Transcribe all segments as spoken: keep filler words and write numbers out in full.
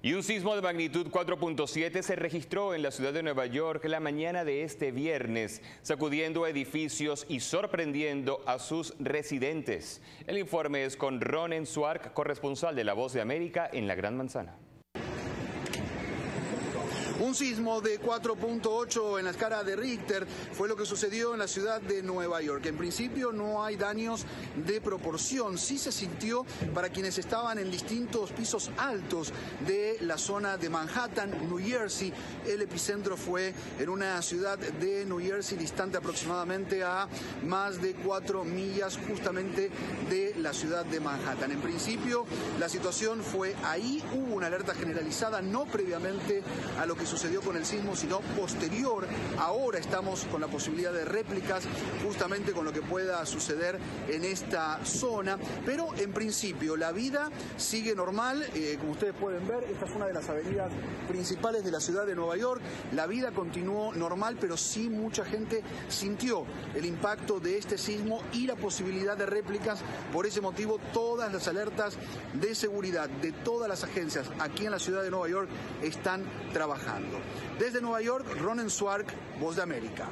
Y un sismo de magnitud cuatro punto siete se registró en la ciudad de Nueva York la mañana de este viernes, sacudiendo edificios y sorprendiendo a sus residentes. El informe es con Ronen Suark, corresponsal de La Voz de América en la Gran Manzana. Un sismo de cuatro punto ocho en la escala de Richter fue lo que sucedió en la ciudad de Nueva York. En principio no hay daños de proporción. Sí se sintió para quienes estaban en distintos pisos altos de la zona de Manhattan, New Jersey. El epicentro fue en una ciudad de New Jersey distante aproximadamente a más de cuatro millas justamente de la ciudad de Manhattan. En principio la situación fue ahí, hubo una alerta generalizada, no previamente a lo que sucedió con el sismo, sino posterior. Ahora estamos con la posibilidad de réplicas justamente con lo que pueda suceder en esta zona, pero en principio la vida sigue normal. Eh, como ustedes pueden ver, esta es una de las avenidas principales de la ciudad de Nueva York. La vida continuó normal, pero sí mucha gente sintió el impacto de este sismo y la posibilidad de réplicas. Por ese motivo, todas las alertas de seguridad de todas las agencias aquí en la ciudad de Nueva York están trabajando. Desde Nueva York, Ronen Suark, Voz de América.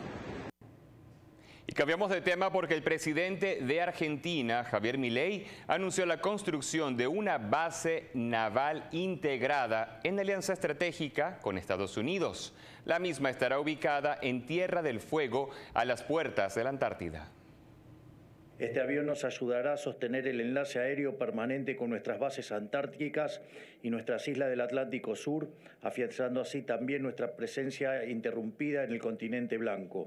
Y cambiamos de tema porque el presidente de Argentina, Javier Milei, anunció la construcción de una base naval integrada en alianza estratégica con Estados Unidos. La misma estará ubicada en Tierra del Fuego, a las puertas de la Antártida. Este avión nos ayudará a sostener el enlace aéreo permanente con nuestras bases antárticas y nuestras islas del Atlántico Sur, afianzando así también nuestra presencia interrumpida en el continente blanco.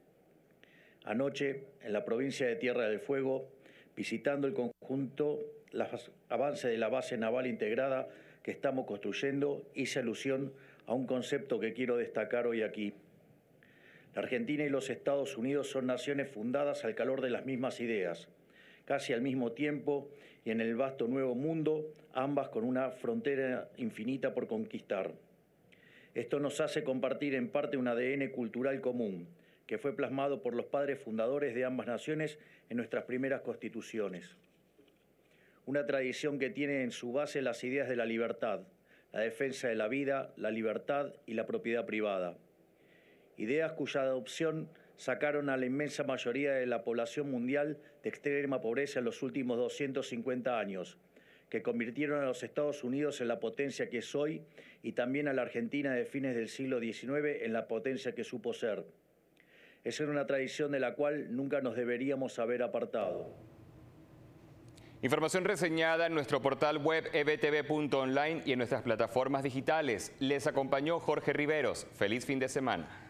Anoche, en la provincia de Tierra del Fuego, visitando el conjunto, los avances de la base naval integrada que estamos construyendo, hice alusión a un concepto que quiero destacar hoy aquí. La Argentina y los Estados Unidos son naciones fundadas al calor de las mismas ideas, casi al mismo tiempo y en el vasto nuevo mundo, ambas con una frontera infinita por conquistar. Esto nos hace compartir en parte un A D N cultural común, que fue plasmado por los padres fundadores de ambas naciones en nuestras primeras constituciones. Una tradición que tiene en su base las ideas de la libertad, la defensa de la vida, la libertad y la propiedad privada. Ideas cuya adopción sacaron a la inmensa mayoría de la población mundial de extrema pobreza en los últimos doscientos cincuenta años, que convirtieron a los Estados Unidos en la potencia que es hoy y también a la Argentina de fines del siglo diecinueve en la potencia que supo ser. Esa era una tradición de la cual nunca nos deberíamos haber apartado. Información reseñada en nuestro portal web e b t v punto online y en nuestras plataformas digitales. Les acompañó Jorge Riveros. Feliz fin de semana.